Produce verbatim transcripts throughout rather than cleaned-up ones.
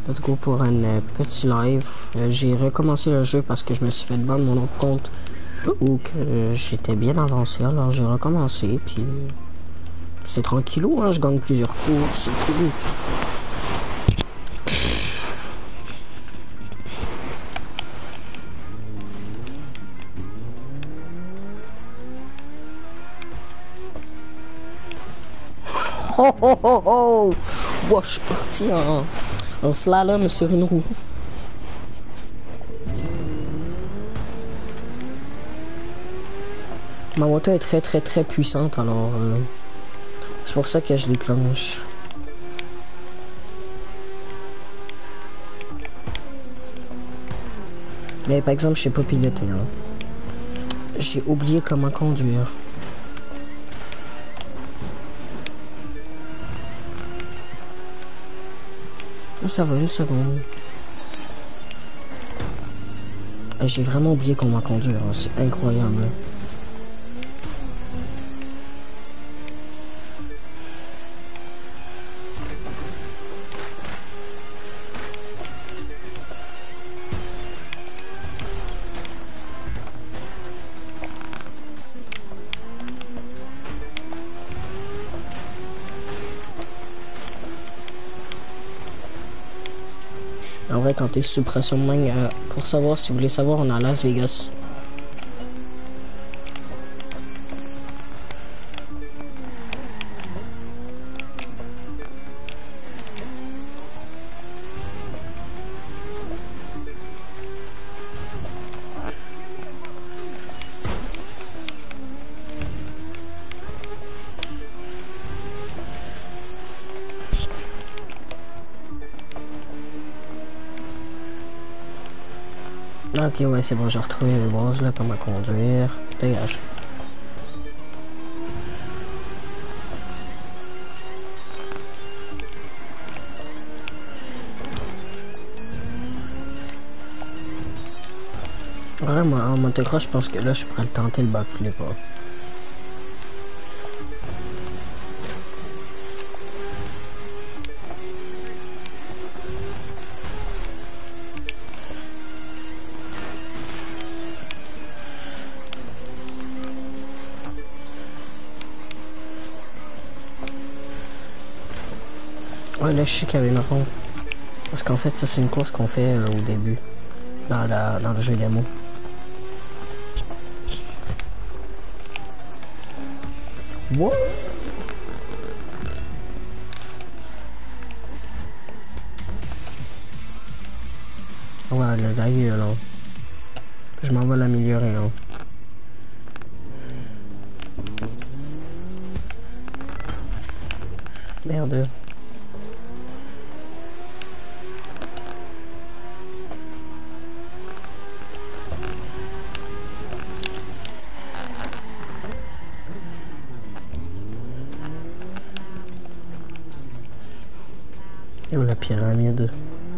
Let's go pour un euh, petit live. Euh, j'ai recommencé le jeu parce que je me suis fait ban de mon autre compte ou que euh, j'étais bien avancé. Alors j'ai recommencé, puis euh, c'est tranquillou, hein, je gagne plusieurs cours, c'est cool. Oh oh oh oh! Wow, je suis parti en, en slalom sur une roue. Ma moto est très très très puissante, alors euh, c'est pour ça que je déclenche. Mais par exemple, je sais pas piloter. Hein. J'ai oublié comment conduire. Ça va, une seconde. J'ai vraiment oublié comment conduire, hein. C'est incroyable. En vrai, quand t'es sous pression de main, euh, pour savoir, si vous voulez savoir, on est à Las Vegas. Ok, ouais, c'est bon, j'ai retrouvé les bases, là, comment conduire. Dégage. Ouais, moi, en motocross, je pense que là, je pourrais le tenter le backflip, hein. Ouais, là, je sais qu'il y avait une rampe. Parce qu'en fait, ça, c'est une course qu'on fait euh, au début. Dans, la, dans le jeu démo. What? Ouais, le vague, là. Je m'en vais l'améliorer, hein. Merde. Et où la pyramide?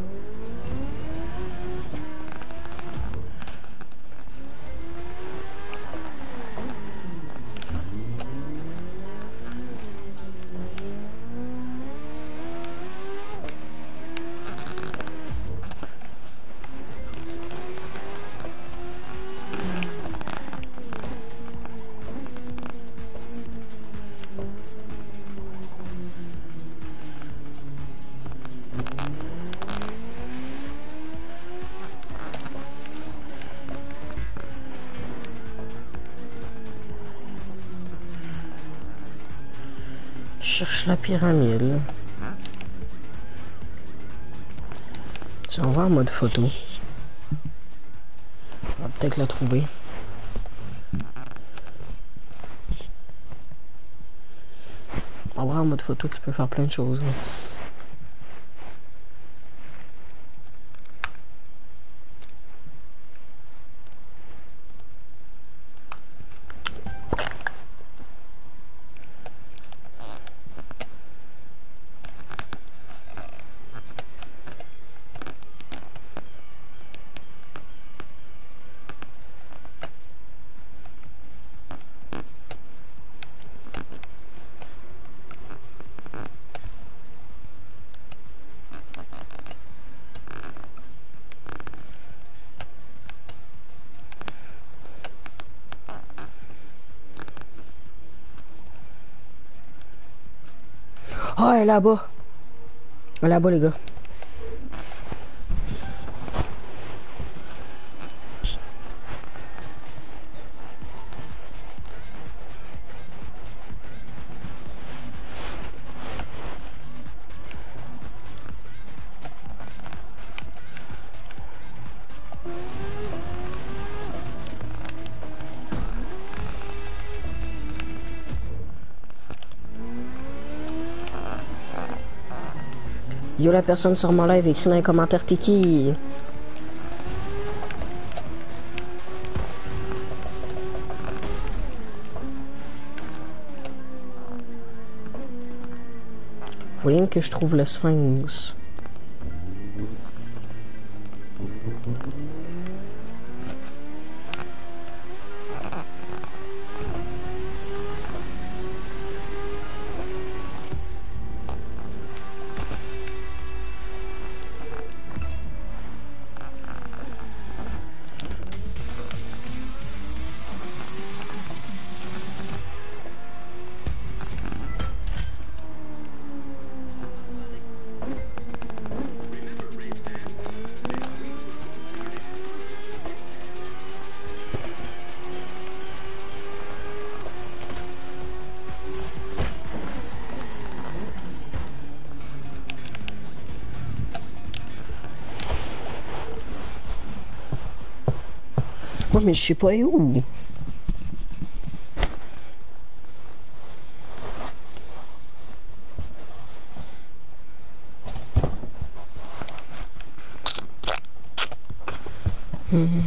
Je cherche la pyramide. Si on va en mode photo, on va peut-être la trouver. En vrai, en mode photo, tu peux faire plein de choses. Hein. Oh, elle est là-bas. Elle est là-bas, les gars. Yo, la personne sur mon live, écrit dans les commentaires t'es qui? Faut rien que je trouve le sphinx. Ouais, mais je sais pas où. Hmm.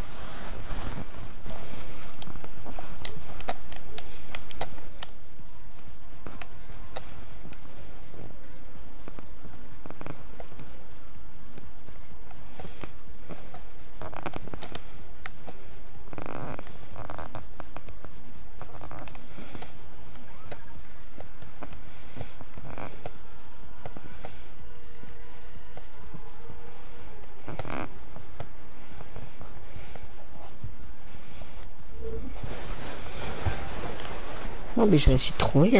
Bon, mais je vais essayer de trouver, hein.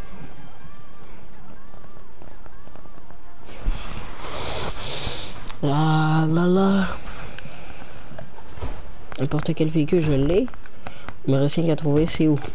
Ah là là. N'importe quel véhicule, je l'ai. Il me reste rien qu'à trouver, c'est où?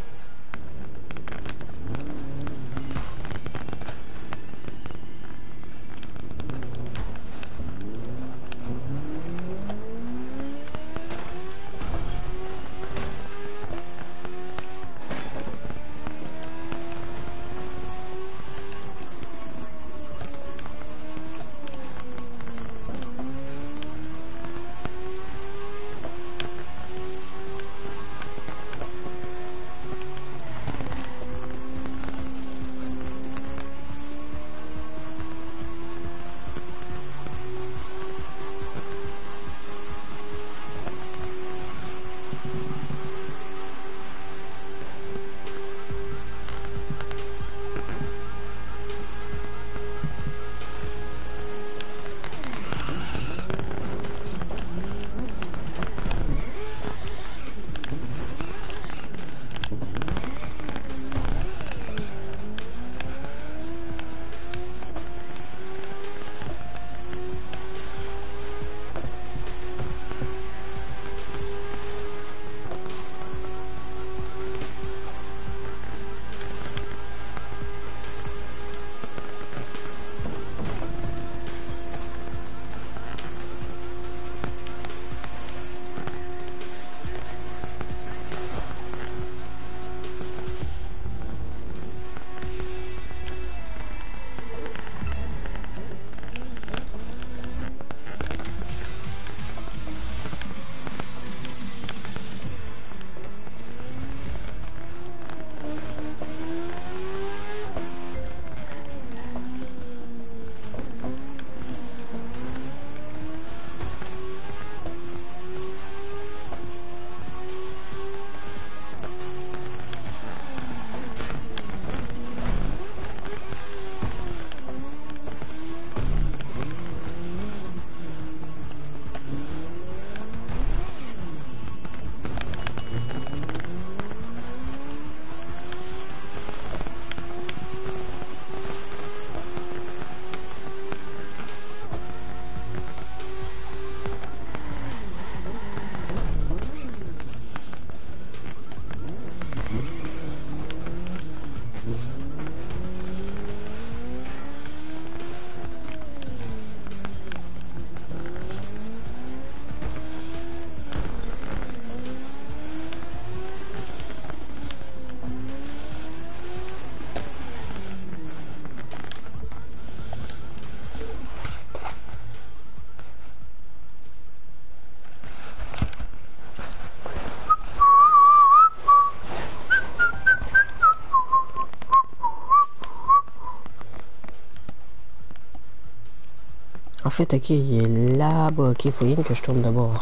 En fait, ok, il est là-bas. Ok, faut rien que je tourne d'abord.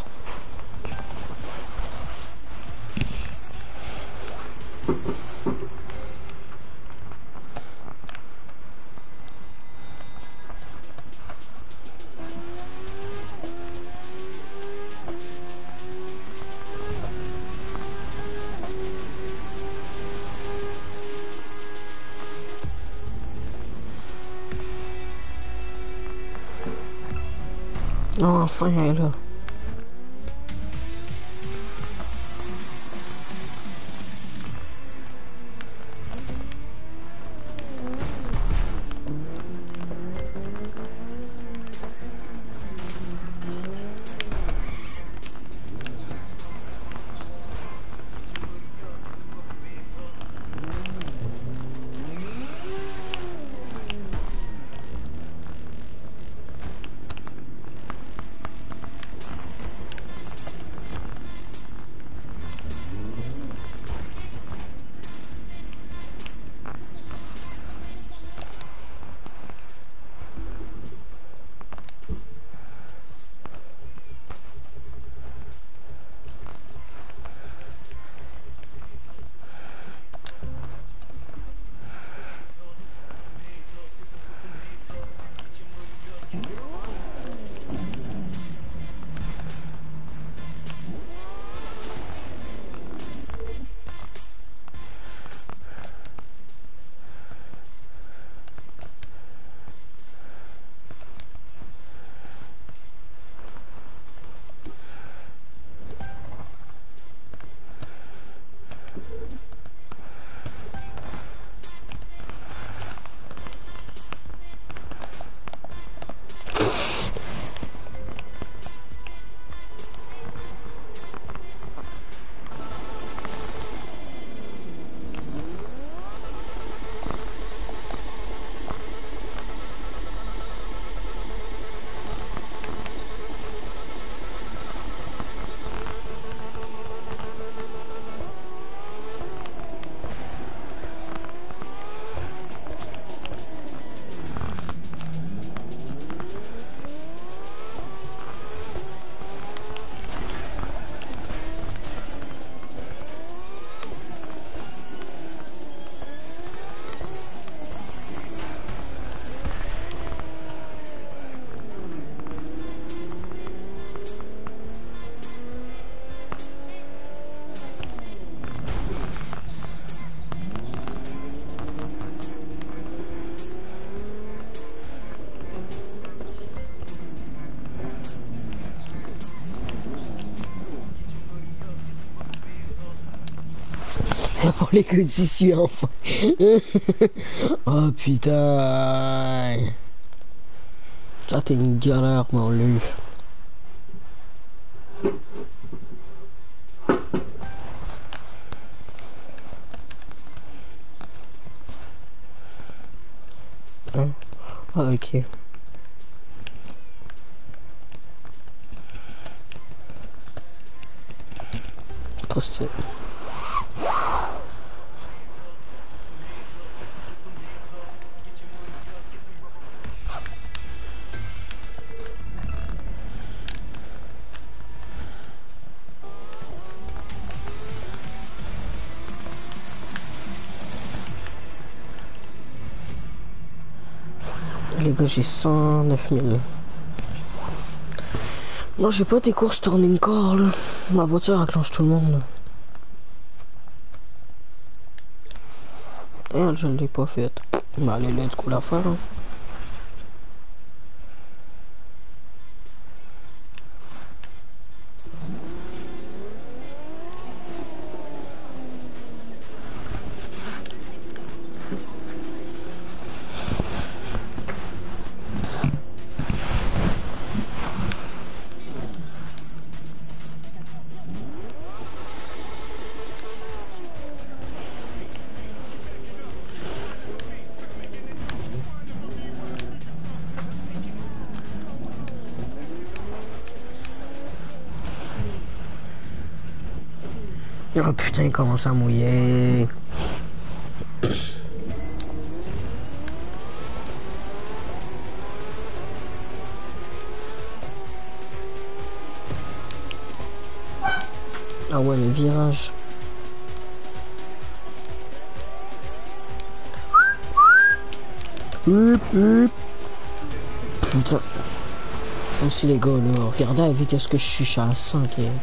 Non, enfin, elle est là. C'est pour les que j'y suis enfin. Oh putain. Ça t'es une galère mon lui. Hein? Ah ok. Trop stylé. Les gars, j'ai cent neuf mille. Non, j'ai pas des courses turning car là. Ma voiture acclenche tout le monde. Ah, je l'ai pas faite. Bah allez, let's go la faire. Hein. Oh putain, il commence à mouiller. Ah ouais, le virage. Hup, hup. Putain. Aussi les gars, là, regardez la vitesse que je suis, je suis à cinq. Et...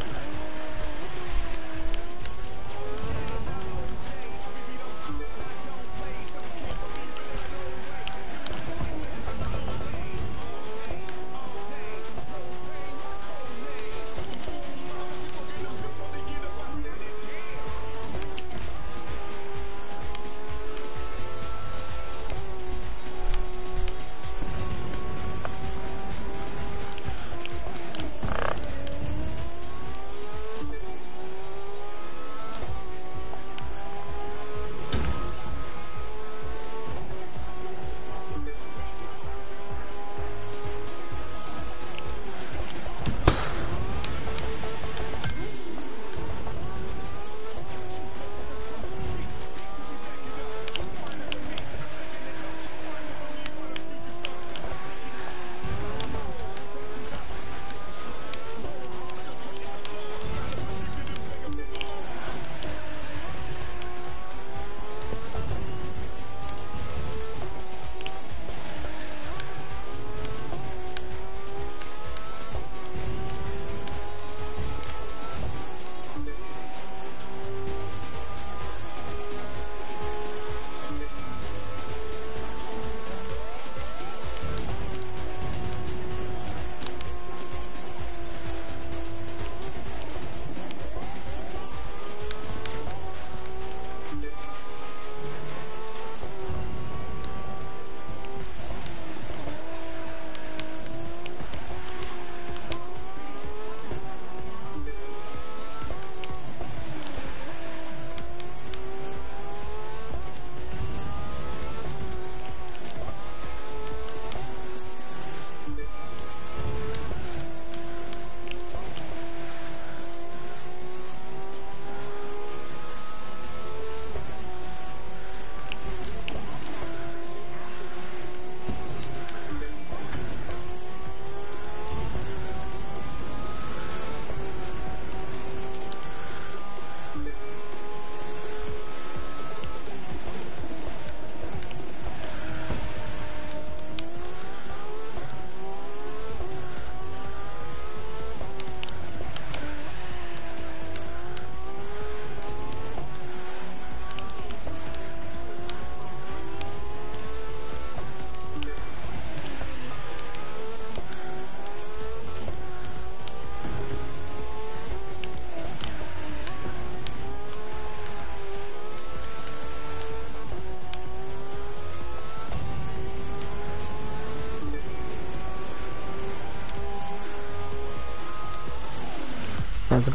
Let's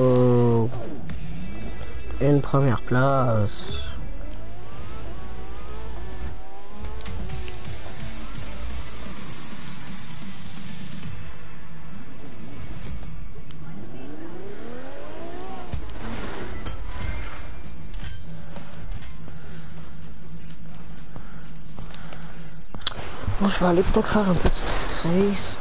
go. Une première place. Bon, je vais aller peut-être faire un petit street race.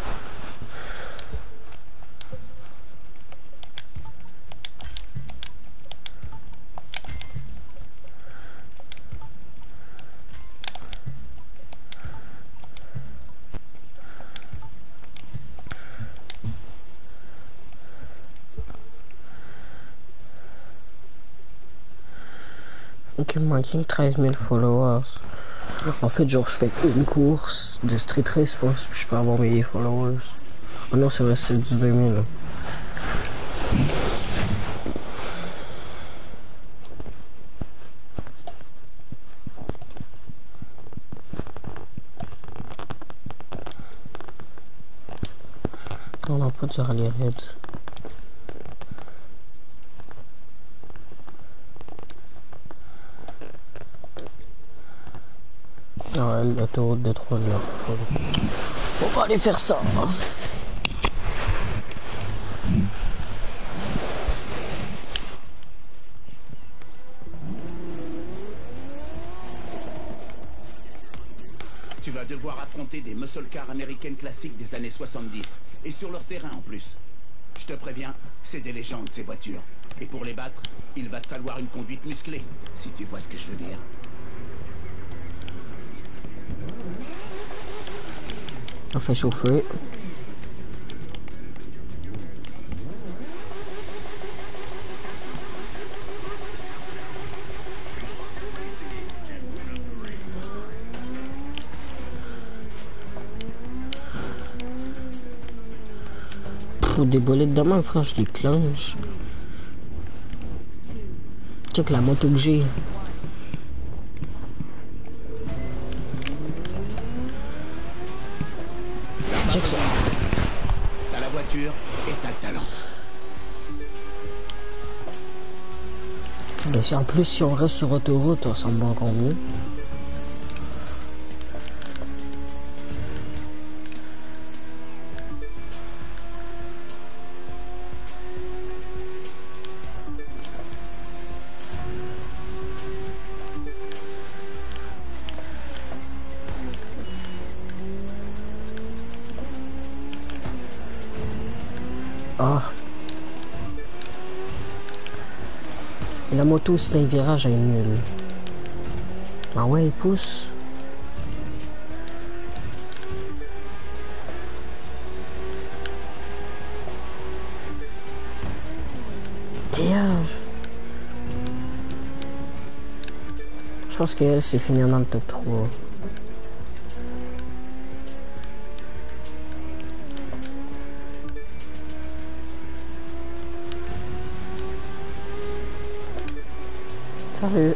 Ok, il me manque treize mille followers. En fait, genre, je fais une course de street race, je pense, puis je peux avoir mes followers. Oh non, c'est vrai, c'est du deux mille. On n'a pas de rallye raid. Ah, l'autoroute de trois heures. On va aller faire ça. Tu vas devoir affronter des muscle cars américaines classiques des années soixante-dix. Et sur leur terrain en plus. Je te préviens, c'est des légendes ces voitures. Et pour les battre, il va te falloir une conduite musclée, si tu vois ce que je veux dire. On fait chauffer. Pour des bolettes de main, frère, je les clenche. Check la moto que j'ai. Check ça. T'as la voiture et t'as le talent. Mais si en plus si on reste sur autoroute, ça me va encore mieux. Ah. La moto, c'est un virage, elle est nulle. Ah ouais, il pousse. Dégage. Je pense qu'elle, c'est fini dans le top trois. Salut.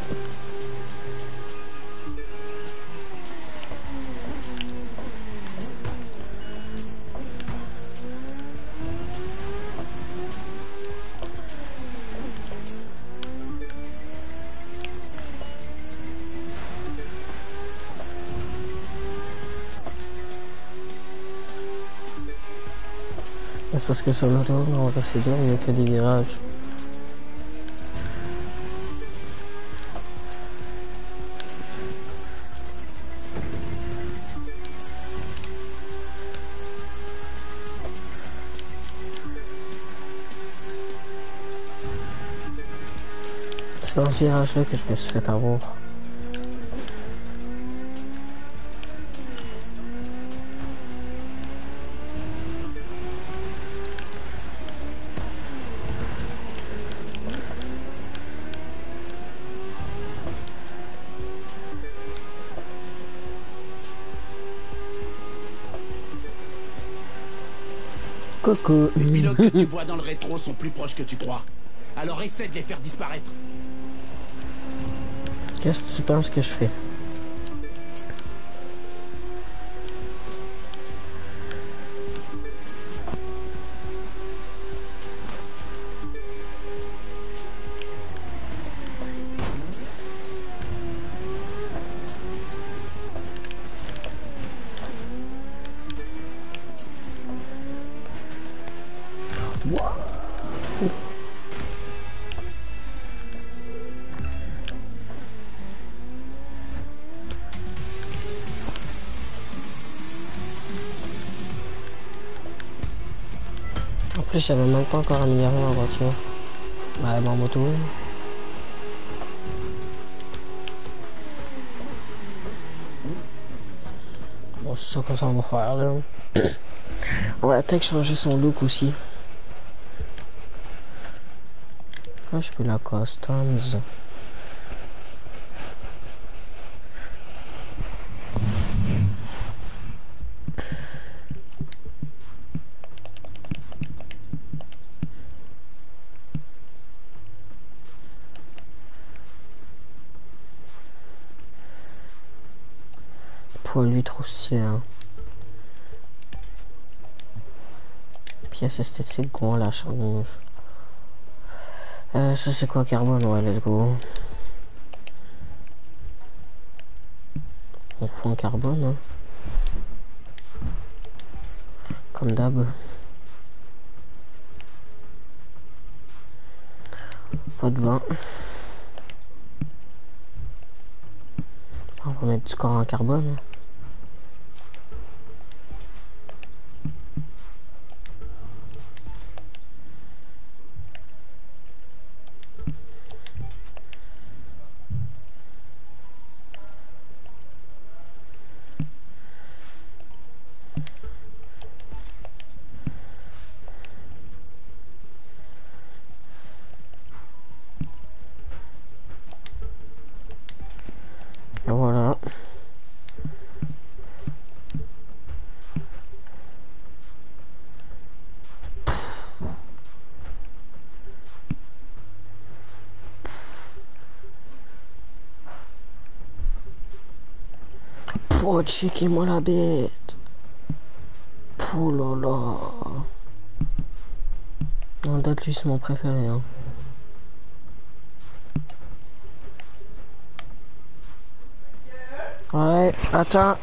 C'est parce que sur l'autoroute, on va passer dur, il n'y a que des virages. C'est dans ce virage-là que je me suis fait avoir. Coucou. Les pilotes que tu vois dans le rétro sont plus proches que tu crois. Alors essaie de les faire disparaître. Qu'est-ce que tu penses que je fais? En plus, j'avais même pas encore amélioré ma voiture. Bah, ma moto. Bon, c'est ça que ça va faire là. On va peut-être changer son look aussi. Là, je peux la customize. Pour lui trop stylé, hein. Pièce esthétique, on la change. Euh, ça c'est quoi, carbone? Ouais, let's go. On fout en carbone, hein. Comme d'hab. Pas de bain. On va mettre du corps en carbone. Oh, checkez-moi la bête. Oh là là. En date, lui, c'est mon préféré. Hein. Ouais, attends.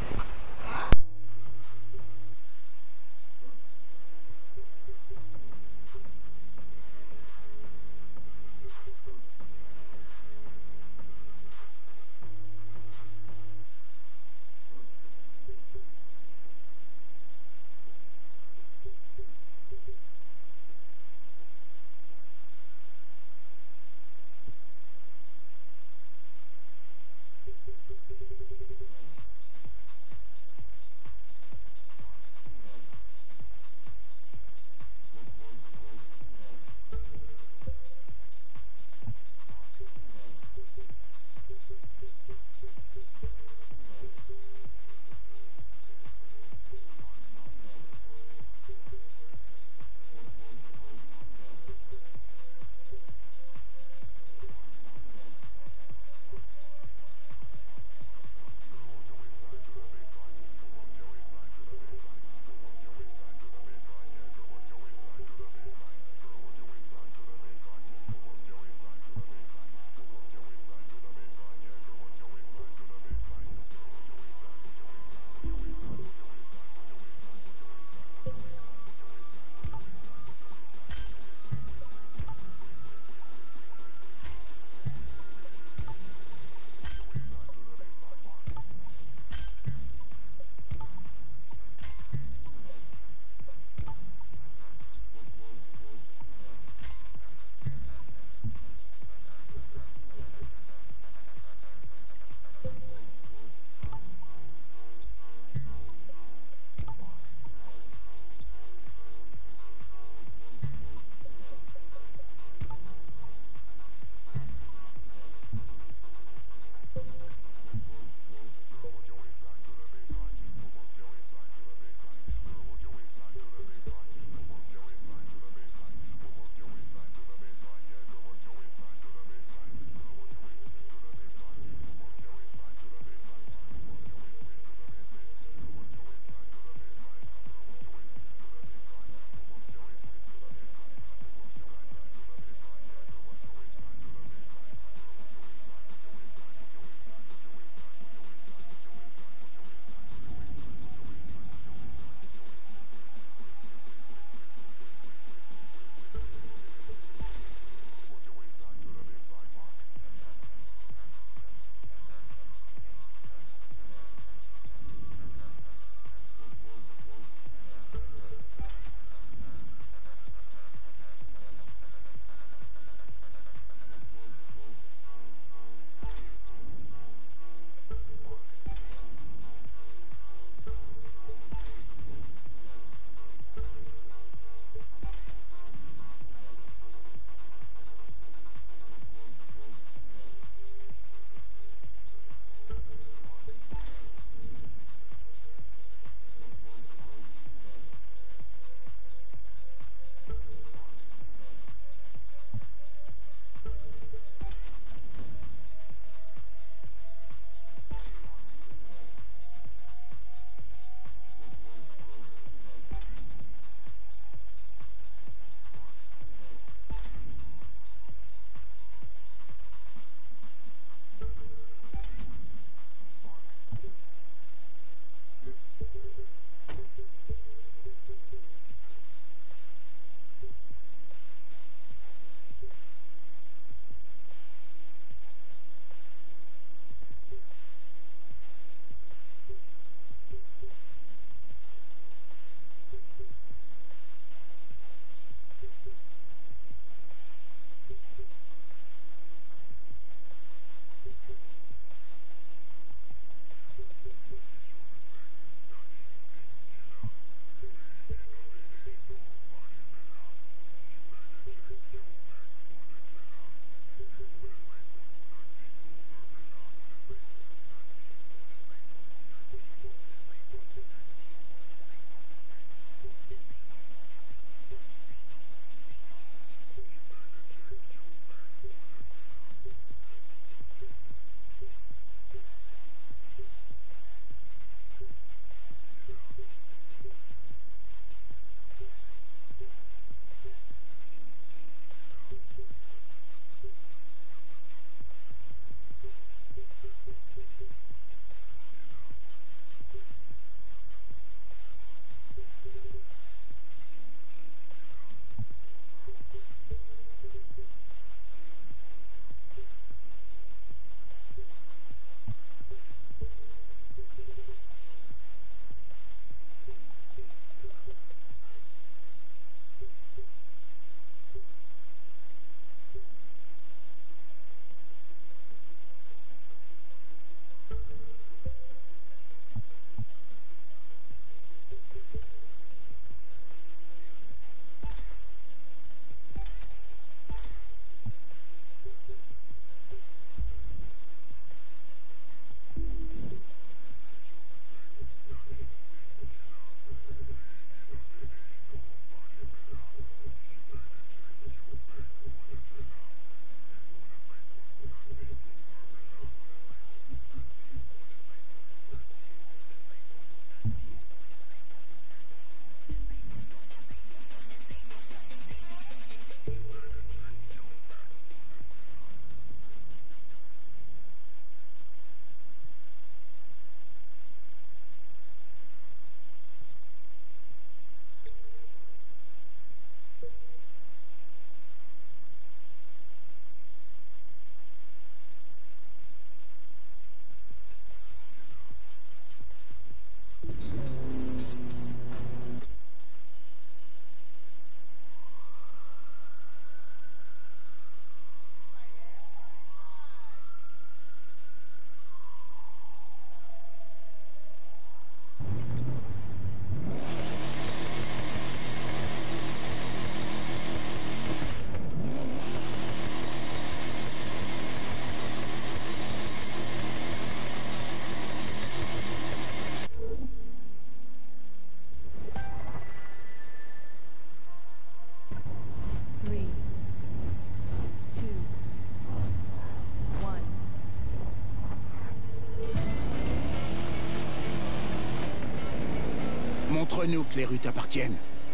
Montre-nous que les rues t'appartiennent.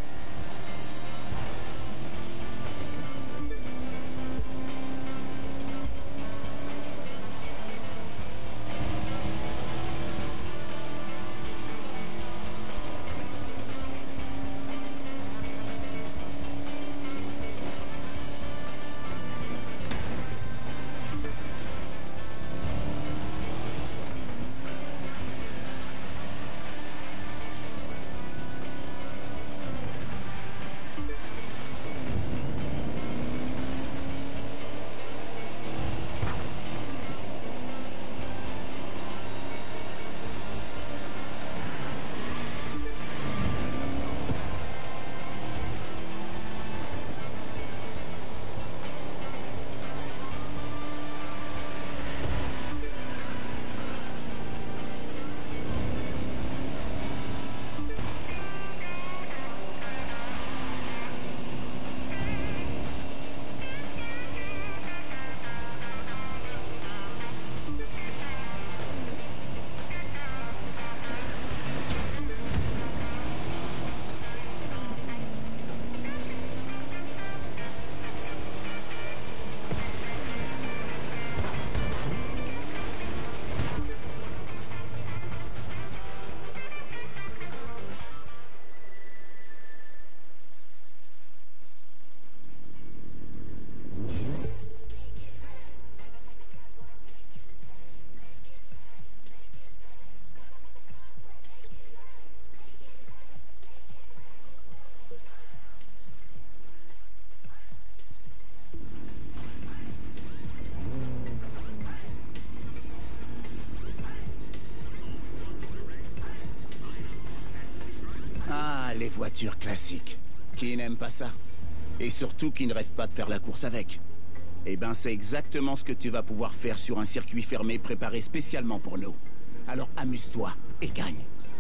Les voitures classiques. Qui n'aime pas ça? Et surtout qui ne rêve pas de faire la course avec. Eh ben c'est exactement ce que tu vas pouvoir faire sur un circuit fermé préparé spécialement pour nous. Alors amuse-toi et gagne.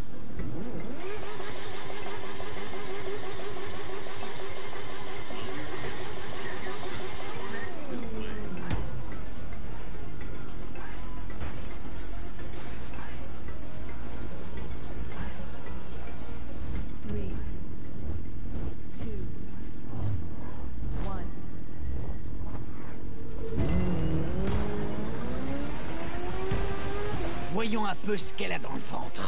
Voyons un peu ce qu'elle a dans le ventre.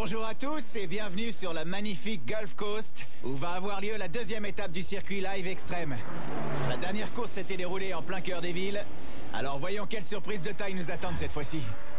Bonjour à tous et bienvenue sur la magnifique Gulf Coast, où va avoir lieu la deuxième étape du circuit Live Extreme. La dernière course s'était déroulée en plein cœur des villes, alors voyons quelles surprises de taille nous attendent cette fois-ci.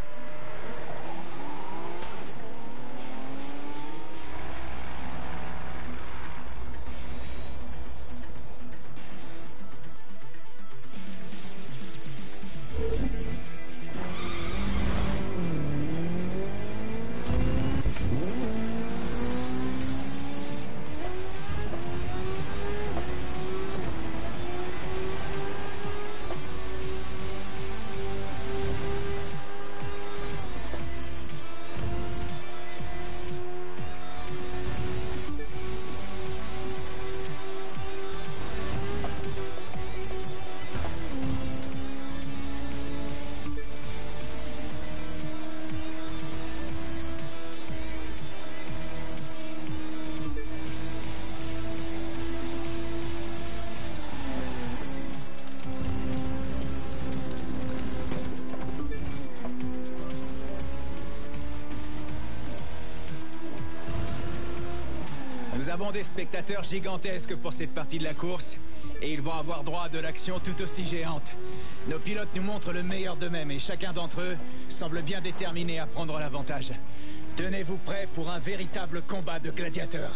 Nous avons des spectateurs gigantesques pour cette partie de la course, et ils vont avoir droit à de l'action tout aussi géante. Nos pilotes nous montrent le meilleur d'eux-mêmes, et chacun d'entre eux semble bien déterminé à prendre l'avantage. Tenez-vous prêts pour un véritable combat de gladiateurs.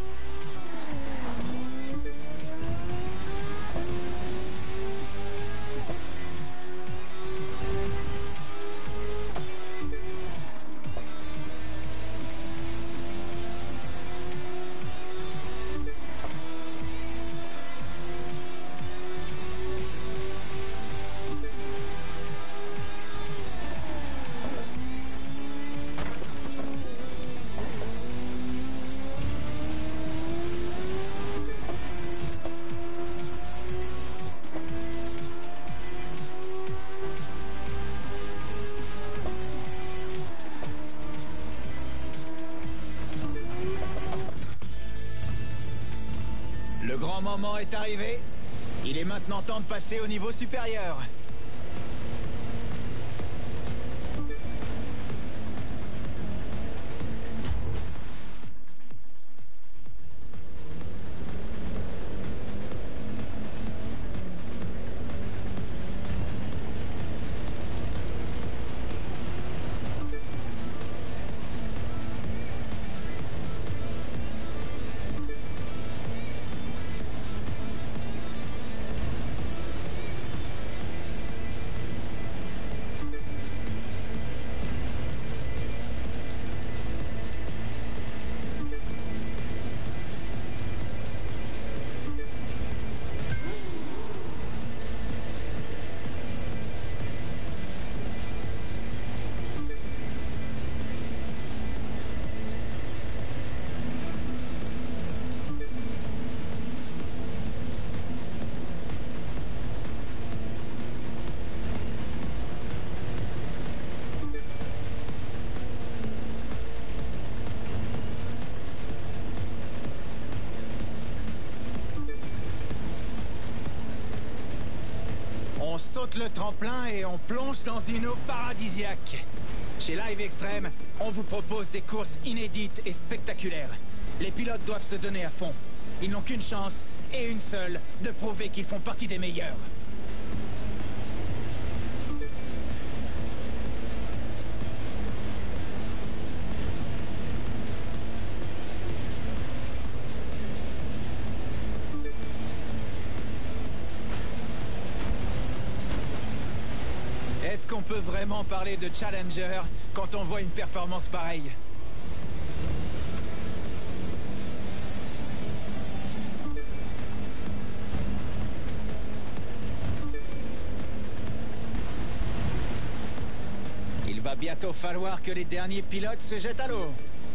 Le grand moment est arrivé. Il est maintenant temps de passer au niveau supérieur. On saute le tremplin et on plonge dans une eau paradisiaque. Chez Live Extreme, on vous propose des courses inédites et spectaculaires. Les pilotes doivent se donner à fond. Ils n'ont qu'une chance, et une seule, de prouver qu'ils font partie des meilleurs. Est-ce qu'on peut vraiment parler de challenger quand on voit une performance pareille? Il va bientôt falloir que les derniers pilotes se jettent à l'eau.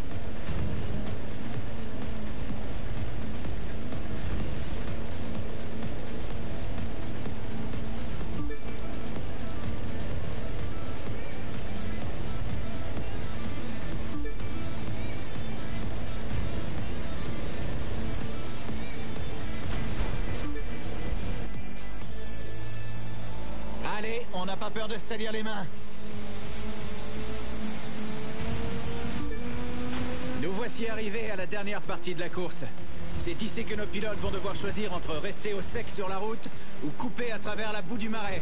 Allez, on n'a pas peur de se salir les mains. voici arrivés à la dernière partie de la course. C'est ici que nos pilotes vont devoir choisir entre rester au sec sur la route ou couper à travers la boue du marais.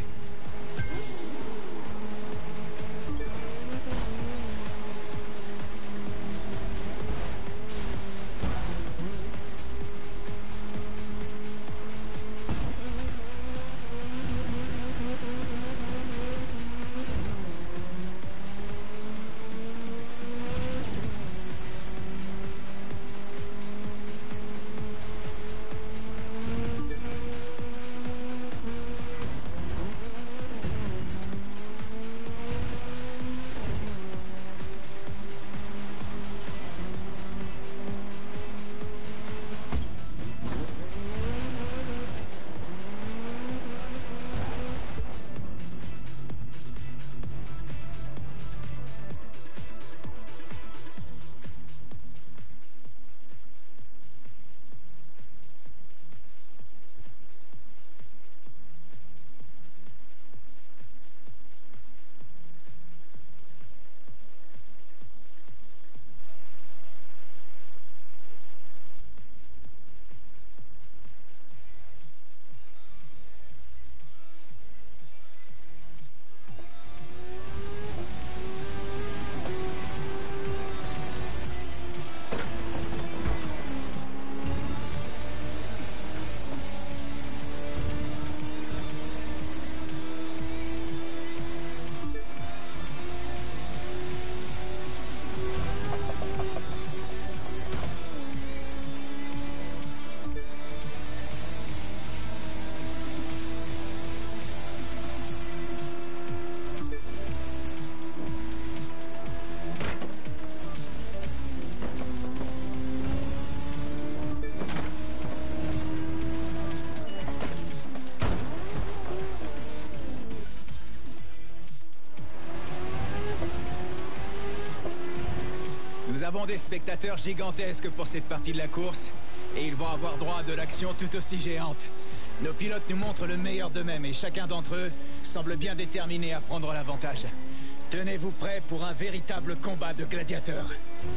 Nous avons des spectateurs gigantesques pour cette partie de la course, et ils vont avoir droit à de l'action tout aussi géante. Nos pilotes nous montrent le meilleur d'eux-mêmes, et chacun d'entre eux semble bien déterminé à prendre l'avantage. Tenez-vous prêts pour un véritable combat de gladiateurs.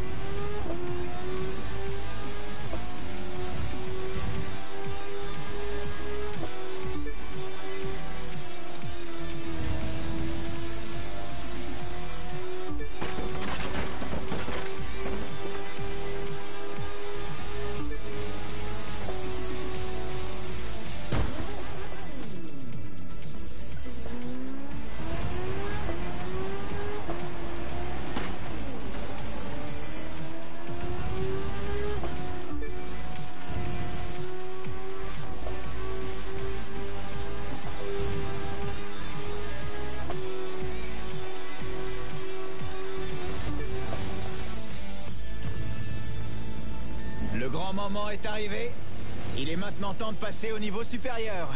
Le grand moment est arrivé. Il est maintenant temps de passer au niveau supérieur.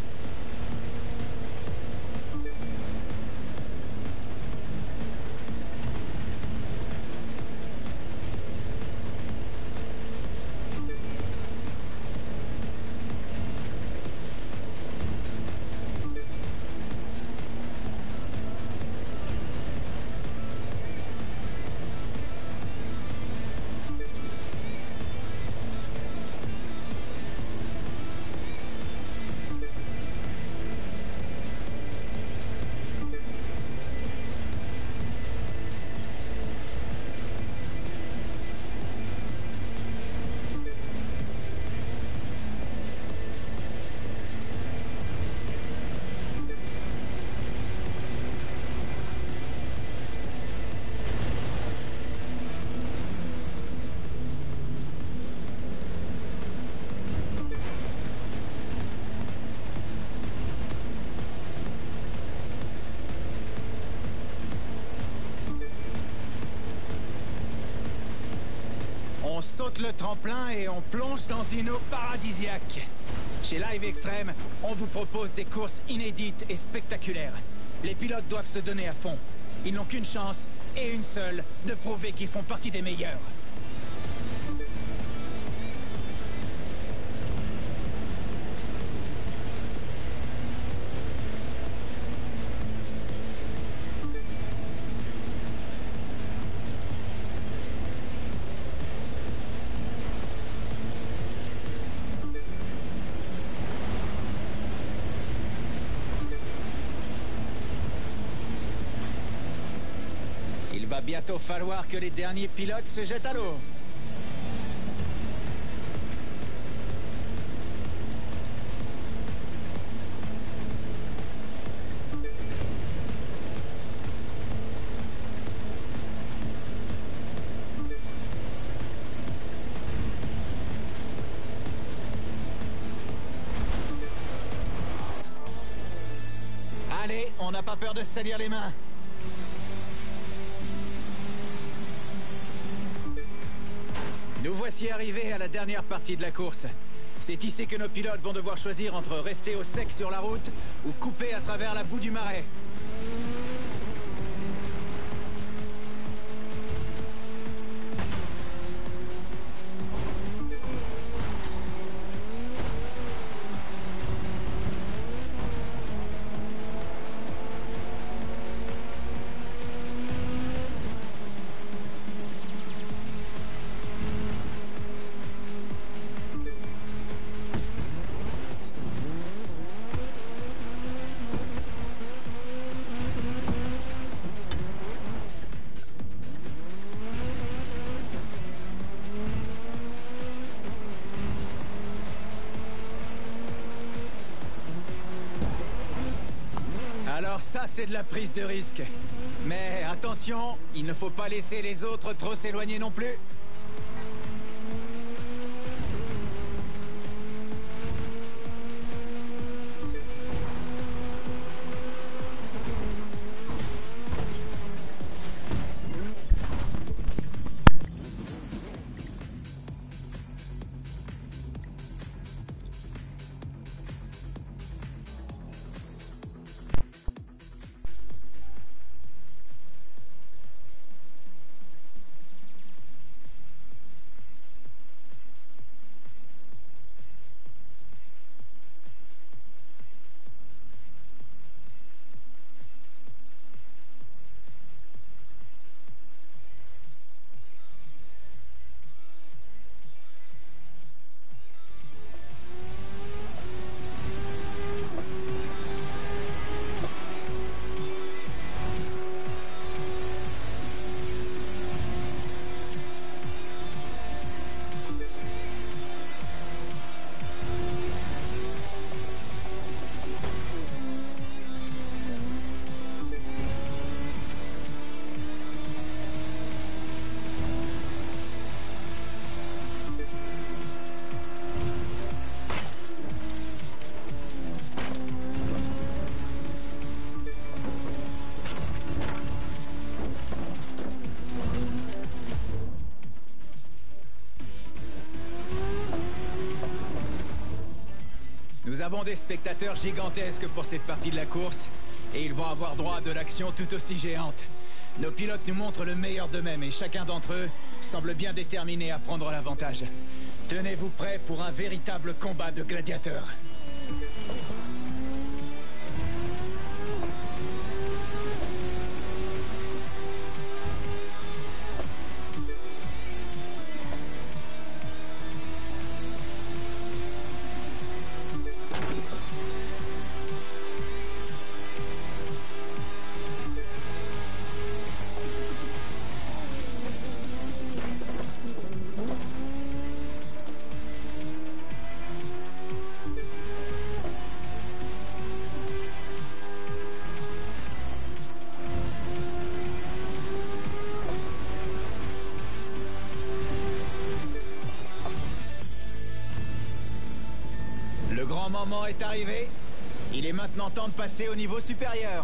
On saute le tremplin et on plonge dans une eau paradisiaque. Chez Live Extreme, on vous propose des courses inédites et spectaculaires. Les pilotes doivent se donner à fond. Ils n'ont qu'une chance, et une seule, de prouver qu'ils font partie des meilleurs. bientôt falloir que les derniers pilotes se jettent à l'eau. Allez, on n'a pas peur de se salir les mains. Nous voici arrivés à la dernière partie de la course. C'est ici que nos pilotes vont devoir choisir entre rester au sec sur la route ou couper à travers la boue du marais. Alors ça, c'est de la prise de risque. Mais attention, il ne faut pas laisser les autres trop s'éloigner non plus. Nous avons des spectateurs gigantesques pour cette partie de la course, et ils vont avoir droit à de l'action tout aussi géante. Nos pilotes nous montrent le meilleur d'eux-mêmes, et chacun d'entre eux semble bien déterminé à prendre l'avantage. Tenez-vous prêts pour un véritable combat de gladiateurs. Le grand moment est arrivé. Il est maintenant temps de passer au niveau supérieur.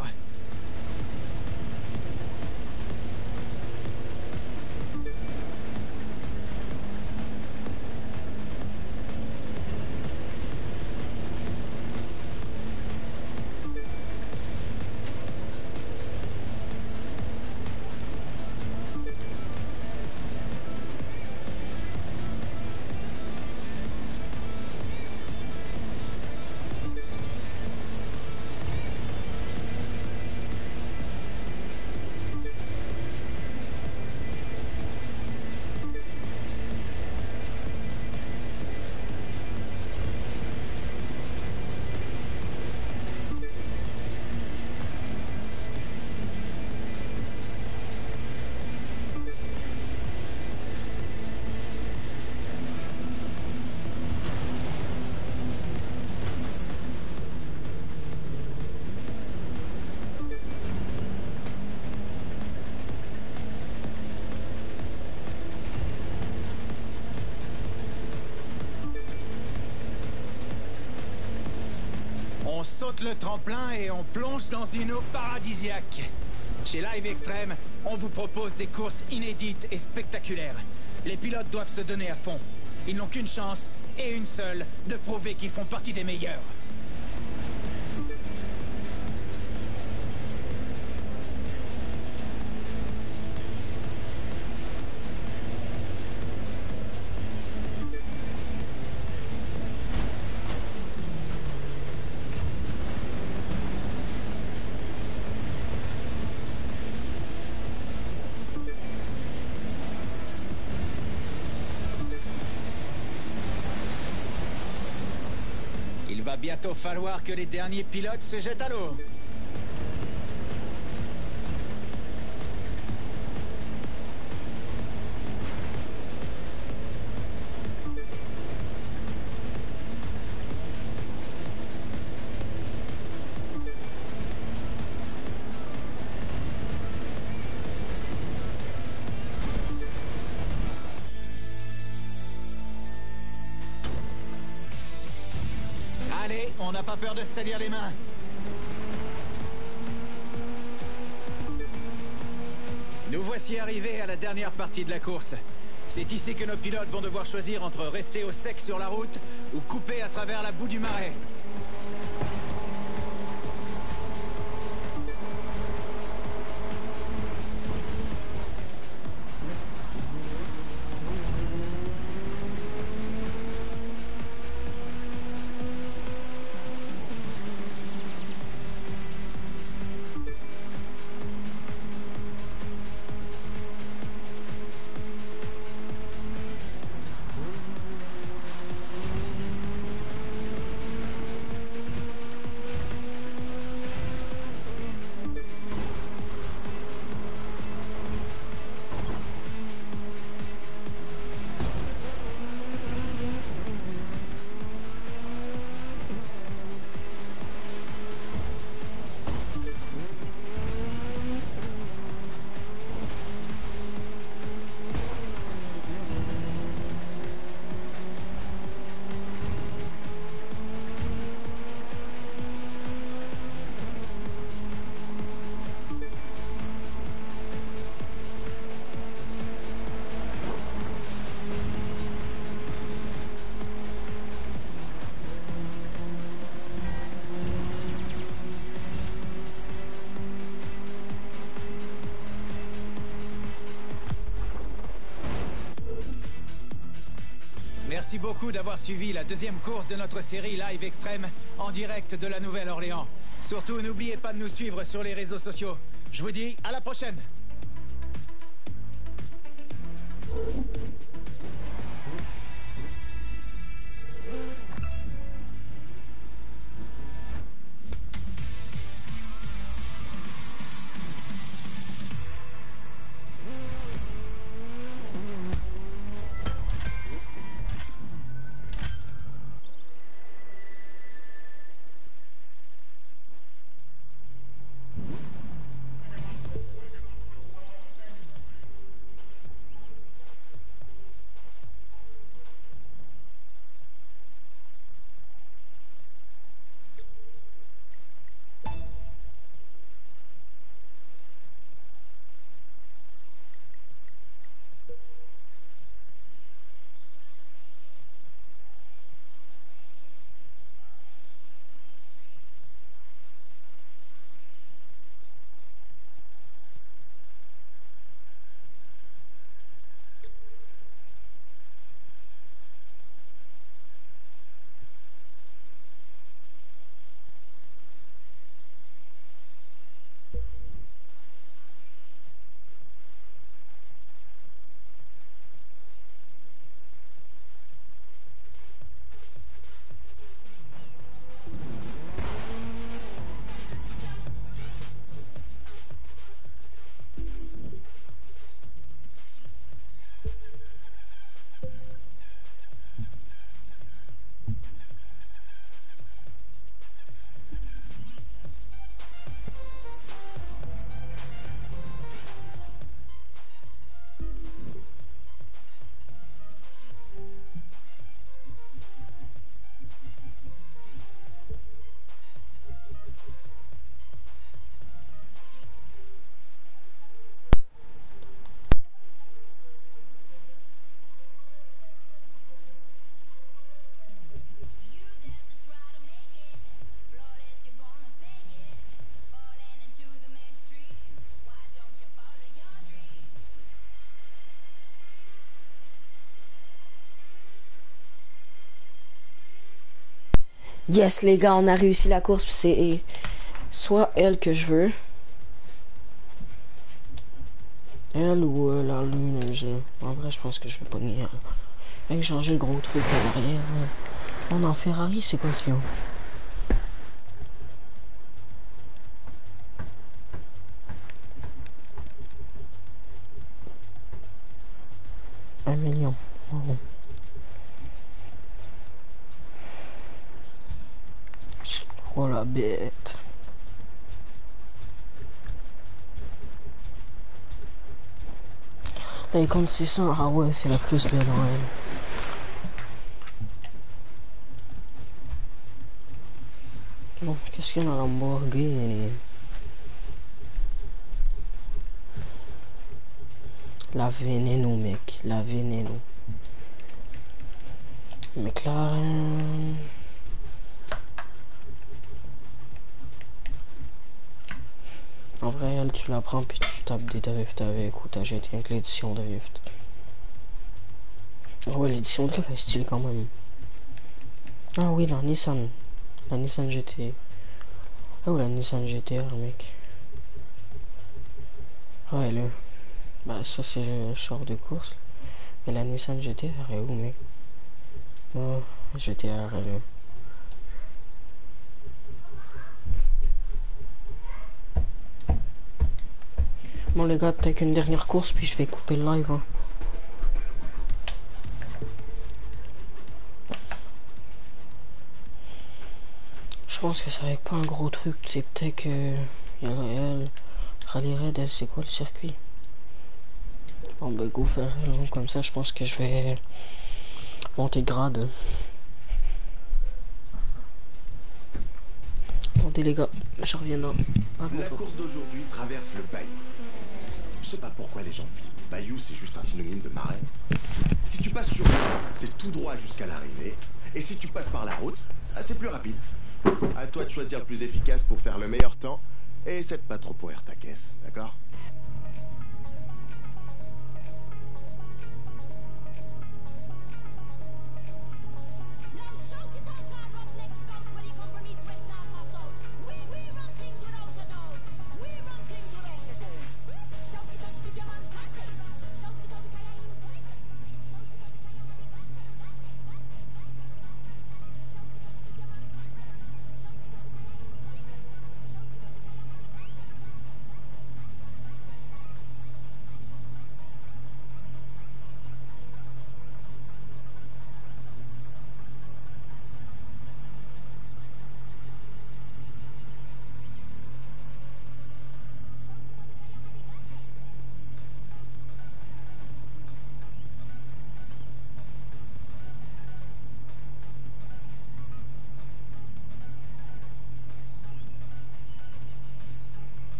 saute le tremplin et on plonge dans une eau paradisiaque. Chez Live Extreme, on vous propose des courses inédites et spectaculaires. Les pilotes doivent se donner à fond. Ils n'ont qu'une chance, et une seule, de prouver qu'ils font partie des meilleurs. Il va bientôt falloir que les derniers pilotes se jettent à l'eau. Allez, on n'a pas peur de se salir les mains. Nous voici arrivés à la dernière partie de la course. C'est ici que nos pilotes vont devoir choisir entre rester au sec sur la route ou couper à travers la boue du marais. Merci beaucoup d'avoir suivi la deuxième course de notre série Live Extreme en direct de la Nouvelle-Orléans. Surtout, n'oubliez pas de nous suivre sur les réseaux sociaux. Je vous dis à la prochaine! Yes, les gars, on a réussi la course. C'est soit elle que je veux. Elle ou euh, la lumineuse. En vrai, je pense que je vais pas nier. Avec changer le gros truc à l'arrière. On en Ferrari, c'est quoi qu'ils ont? Un million. Oh. Oh la bête. Là, il compte six cents. Ah ouais, c'est la plus belle en elle. Bon, qu'est-ce qu'il y a dans la Lamborghini? La Veneno, mec. La Veneno. McLaren. En vrai, elle, tu la prends puis tu tapes des drifts avec ou t'achètes rien que l'édition drift. Ah ouais, l'édition drift est stylée quand même. Ah oui, la Nissan. La Nissan G T. Ah ou la Nissan G T R, mec. Ouais, là. Bah, ça, c'est le char de course. Mais la Nissan G T R est où, mec? Oh, G T R, elle est là. Bon les gars, peut-être qu'une dernière course, puis je vais couper le live. Hein. Je pense que ça va être pas un gros truc, c'est peut-être que... Il y a elle, Rally Raid, elle, c'est quoi le circuit? Bon bah go faire elle, comme ça je pense que je vais monter de grade. Attendez les gars, je reviens là. Ah, bon, la course d'aujourd'hui traverse le Bayou. Je sais pas pourquoi les gens filent. Bayou, c'est juste un synonyme de marais. Si tu passes sur l'eau, c'est tout droit jusqu'à l'arrivée. Et si tu passes par la route, c'est plus rapide. À toi de choisir le plus efficace pour faire le meilleur temps. Et essaie de pas trop pourrir ta caisse, d'accord?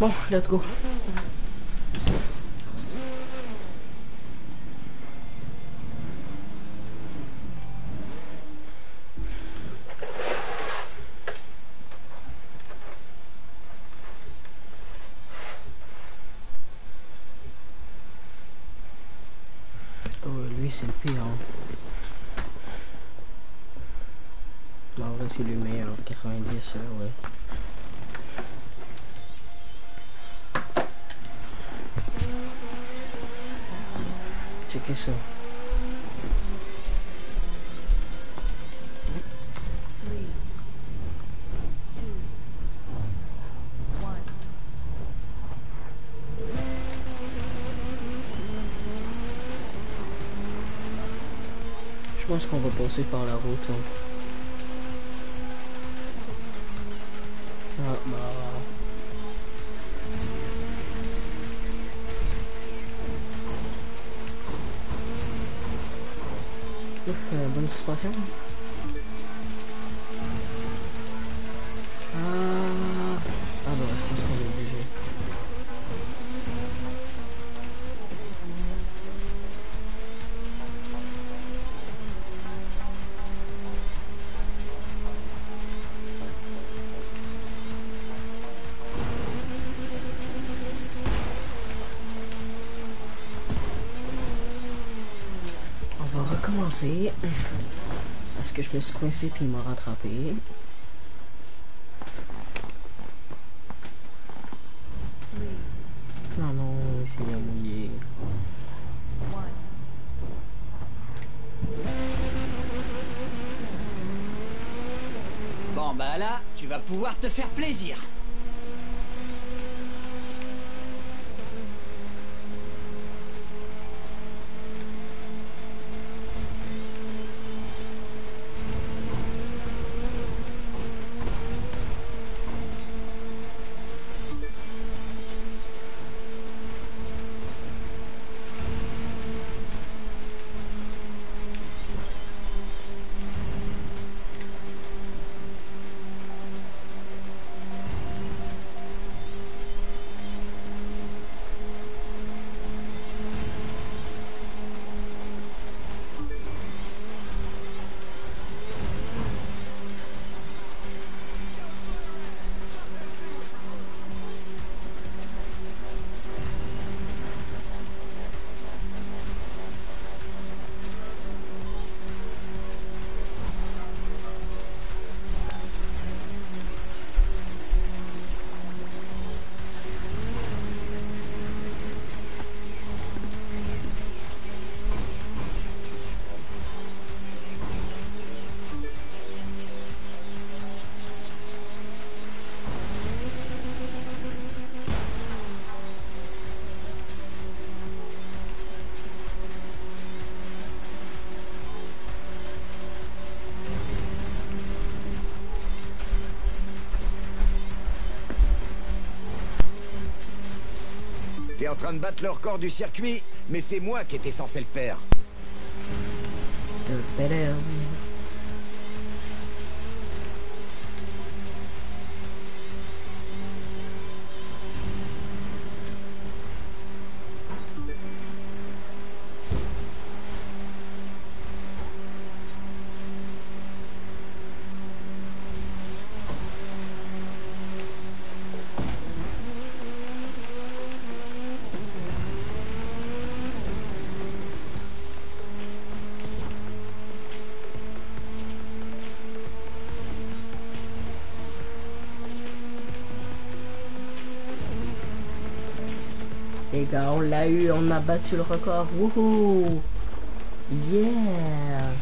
Bon, let's go. Oh, lui c'est le pire. Hein. Bon, en vrai c'est le meilleur. quatre-vingt-dix, euh, ouais. Checkez ça. Je pense qu'on va passer par la route. Hein. Ah, bah... Ouf, euh, bonne situation. Ah, ah bah je pense qu'on est obligé. On va recommencer. Parce que je me suis coincé puis il m'a rattrapé. Non, non, il s'est bien mouillé. Bon bah là, tu vas pouvoir te faire plaisir. T'es en train de battre le record du circuit, mais c'est moi qui étais censé le faire. Les gars, on l'a eu, on a battu le record. Wouhou! Yeah!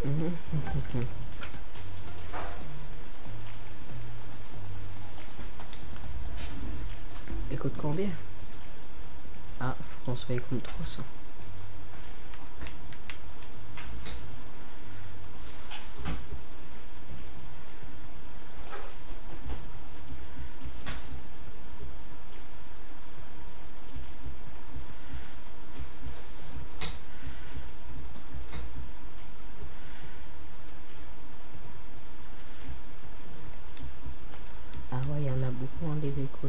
Écoute combien? Ah, François écoute trois cents. Ah ouais, il y en a beaucoup en des écoles.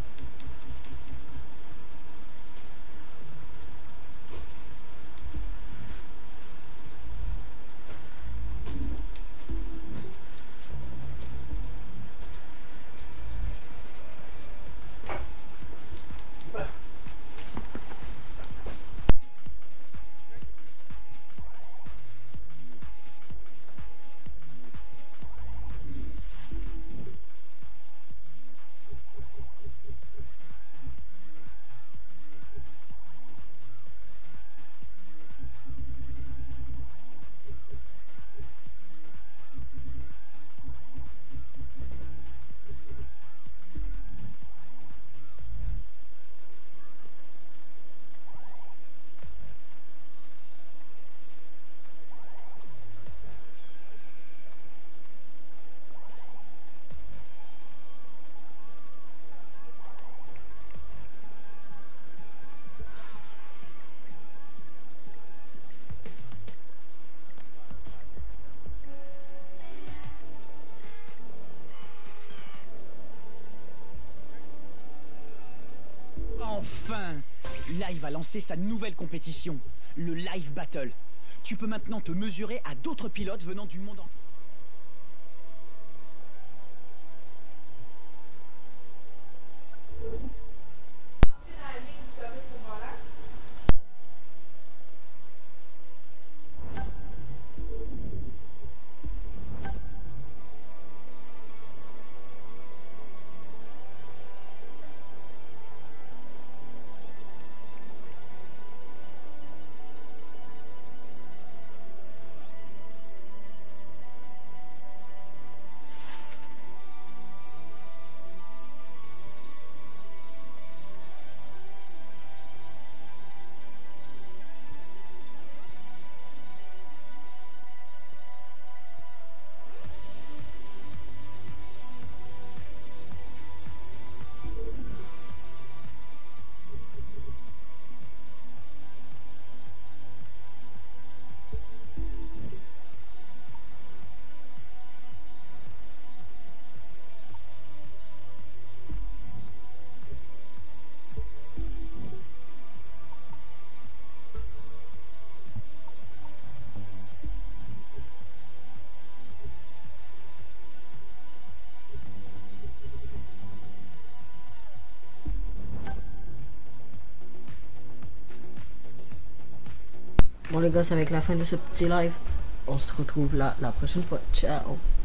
Enfin, Live a lancé sa nouvelle compétition, le Live Battle. Tu peux maintenant te mesurer à d'autres pilotes venant du monde entier. Bon les gars, c'est avec la fin de ce petit live. On se retrouve là la prochaine fois. Ciao.